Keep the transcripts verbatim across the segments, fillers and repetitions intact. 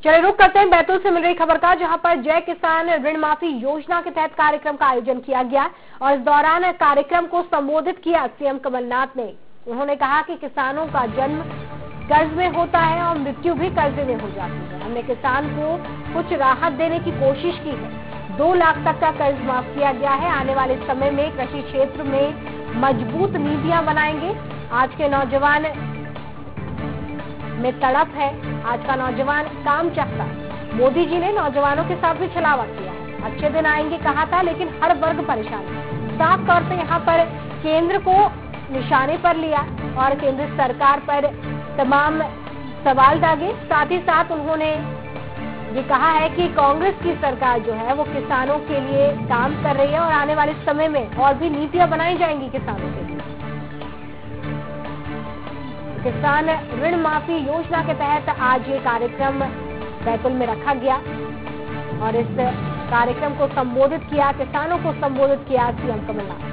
चलिए रुक करते हैं बैतूल से मिल रही खबर का, जहां पर जय किसान ऋण माफी योजना के तहत कार्यक्रम का आयोजन किया गया और इस दौरान कार्यक्रम को संबोधित किया सीएम कमलनाथ ने। उन्होंने कहा कि किसानों का जन्म कर्ज में होता है और मृत्यु भी कर्ज में हो जाती है। हमने किसान को कुछ राहत देने की कोशिश की है। दो लाख तक का कर्ज माफ किया गया है। आने वाले समय में कृषि क्षेत्र में मजबूत नीतियां बनाएंगे। आज के नौजवान में तड़प है, आज का नौजवान काम चाहता है। मोदी जी ने नौजवानों के साथ भी छलावा किया। अच्छे दिन आएंगे कहा था, लेकिन हर वर्ग परेशान है। साफ तौर पे यहाँ पर केंद्र को निशाने पर लिया और केंद्र सरकार पर तमाम सवाल दागे। साथ ही साथ उन्होंने ये कहा है कि कांग्रेस की सरकार जो है वो किसानों के लिए काम कर रही है और आने वाले समय में और भी नीतियां बनाई जाएंगी किसानों के लिए। किसान ऋण माफी योजना के तहत आज ये कार्यक्रम बैतूल में रखा गया और इस कार्यक्रम को संबोधित किया, किसानों को संबोधित किया सीएम कमलनाथ।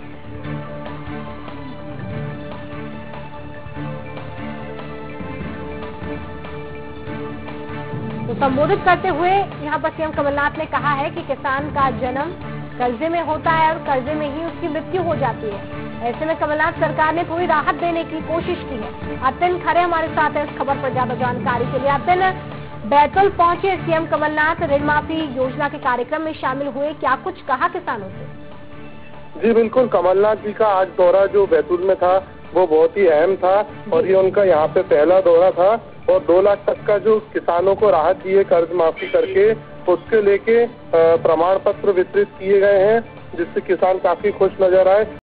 तो संबोधित करते हुए यहां पर सीएम कमलनाथ ने कहा है कि किसान का जन्म कर्जे में होता है और कर्जे में ही उसकी मृत्यु हो जाती है। ऐसे में कमलनाथ सरकार ने थोड़ी राहत देने की कोशिश की है। अतिन खरे हमारे साथ है इस खबर पर ज्यादा जानकारी के लिए। अतिन, बैतूल पहुंचे सीएम कमलनाथ, ऋण माफी योजना के कार्यक्रम में शामिल हुए, क्या कुछ कहा किसानों से? जी बिल्कुल, कमलनाथ जी का आज दौरा जो बैतूल में था वो बहुत ही अहम था और ये उनका यहाँ पे पहला दौरा था और दो लाख तक का जो किसानों को राहत दी है कर्ज माफी करके, उसके लेके प्रमाण पत्र वितरित किए गए हैं, जिससे किसान काफी खुश नजर आए।